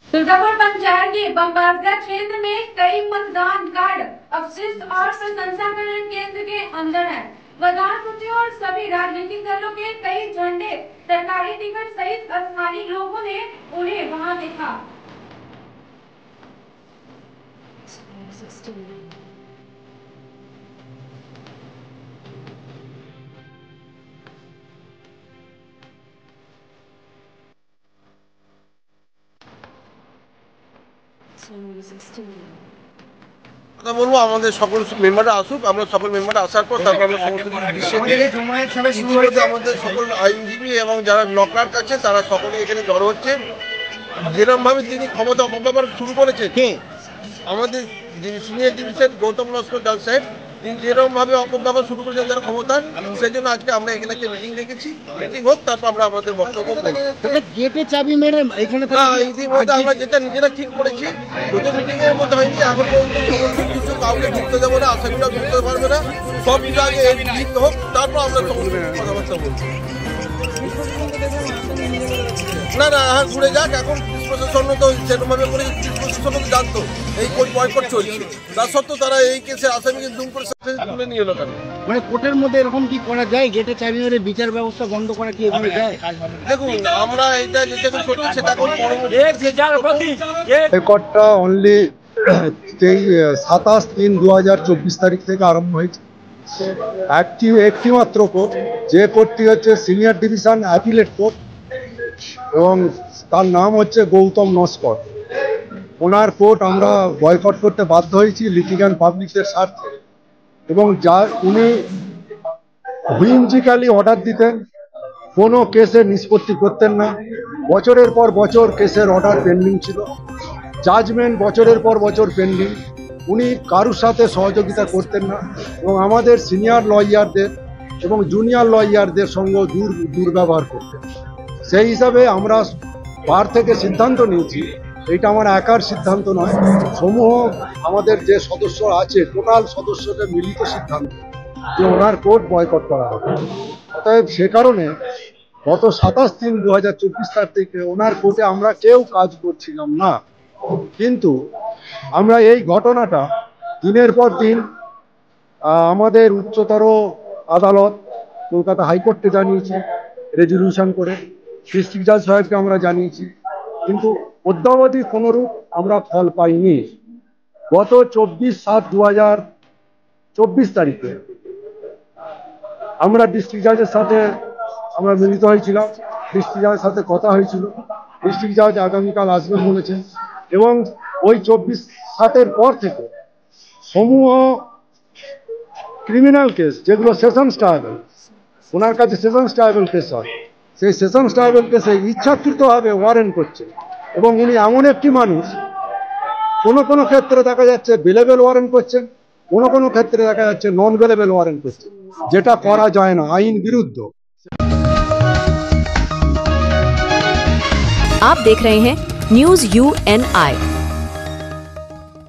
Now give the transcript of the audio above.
दुर्गापुर पंचायत के बम्बारगढ़ क्षेत्र में कई मतदान कार्ड अवशिष्ट और प्रसंस्करण केंद्र के अंदर है। प्रधानमंत्री और सभी राजनीतिक दलों के कई झंडे, सरकारी टिकट सहित स्थानीय लोगों ने उन्हें वहां देखा। কথা বলবো আমাদের সকল মেম্বাররা আসুক, আমরা সকল মেম্বাররা আসার পর তারপর আমরা সমস্ত আমাদের সকল আইনজীবী এবং যারা ল ক্লার্ক আছে তারা সকলে এখানে জড়ো হচ্ছে। যেরকম ভাবে তিনি ক্ষমতা অপব্যবহার শুরু করেছে আমাদের সিনিয়র ডিভিশন গৌতম লস্কর ডাল সাহেব, তিনি যেরকম ভাবে অপব্যবহার শুরু করেছেন তারা ক্ষমতার, সেই জন্য আজকে আমরা এখানে একটা মিটিং রেখেছি। মিটিং হোক, তারপর আমরা আমাদের বক্তব্য গেটে চাবি মেরে এখানে ইতিমধ্যে আমরা যেটা নিজেরা ঠিক করেছি, দুটো মিটিং এর মধ্যে হয়নি, এখন কিছু কাউকে ঢুকতে দেবো না, আশাগুলো ঢুকতে পারবে না, সব কিছু আগে লিখতে হোক, তারপর আমরা কথাবার্তা বলছি। না না, হ্যাঁ ঘুরে যাক। এখন পুলিশ প্রশাসন তো সেরকমভাবে করে পুলিশ প্রশাসন জানতো এই বয়কট চলছে, তা সত্ত্বেও তারা এই কেসে আসামিকে দুম করে তুলে নিয়ে এলো কেন? মানে কোর্টের মধ্যে এরকম কি করা যায়? গেটে চাবি মেরে বিচার ব্যবস্থা বন্ধ করা কি এভাবে যায়? দেখুন, আমরা এটা যেটা করছি সেটা এখন রেকর্ডটা অনলি 27/3/2024 তারিখ থেকে আরম্ভ হয়েছে। একটি মাত্র কোর্ট, যে কোর্টটি হচ্ছে সিনিয়র ডিভিশন অ্যাপিলেট কোর্ট, এবং তার নাম হচ্ছে গৌতম নস্কর। ওনার কোর্ট আমরা বয়কট করতে বাধ্য হয়েছি লিটিগ্যান্ট পাবলিকের স্বার্থে, এবং উনি হুইমজিক্যালি অর্ডার দিতেন, কোনো কেসের নিষ্পত্তি করতেন না। বছরের পর বছর কেসের অর্ডার পেন্ডিং ছিল, জাজমেন্ট বছরের পর বছর পেন্ডিং। উনি কারুর সাথে সহযোগিতা করতেন না, এবং আমাদের সিনিয়র লয়ারদের এবং জুনিয়র লয়ারদের সঙ্গে দুর্ব্যবহার করতেন। সেই হিসাবে আমরা বার থেকে সিদ্ধান্ত নিয়েছি, এটা আমার একার সিদ্ধান্ত নয়, সমূহ আমাদের যে সদস্য আছে টোটাল সদস্যদের মিলিত সিদ্ধান্ত যে ওনার কোর্ট বয়কট করা হবে। অতএব সে কারণে গত 27/3/2024 তারিখ থেকে ওনার কোর্টে আমরা কেউ কাজ করছিলাম না। কিন্তু আমরা এই ঘটনাটা দিনের পর দিন আমাদের উচ্চতর আদালত কলকাতা হাইকোর্টে জানিয়েছি রেজলিউশন করে, ডিস্ট্রিক্ট জাজ সাহেবকে আমরা জানিয়েছি, কিন্তু অদ্যাবধি কোনোরূপ আমরা ফল পাইনি। গত 24/7/2024 তারিখে আমরা ডিস্ট্রিক্ট জাজের সাথে আমরা মিলিত হয়েছিলাম, ডিস্ট্রিক্ট জাজের সাথে কথা হয়েছিল, ডিস্ট্রিক্ট জাজ আগামীকাল আসবেন বলেছেন, এবং ওই 24/7 পর থেকে সমূহ ক্রিমিনাল কেস যেগুলো সেশনস ট্রায়াল, ওনার কাছে সেশনস ট্রায়াল কেস হয়, সেই সেশনস ট্রায়াল কেসে ইচ্ছাকৃতভাবে ওয়ারেন্ট করছে। এবং উনি এমন একটি মানুষ, কোনো ক্ষেত্রে দেখা যাচ্ছে বেলেবেল ওয়ারেন্ট করছেন, কোনো ক্ষেত্রে দেখা যাচ্ছে নন বেলেবেল ওয়ারেন্ট করছেন, যেটা করা যায় না, আইন বিরুদ্ধ। आप देख रहे हैं न्यूज़ UNI।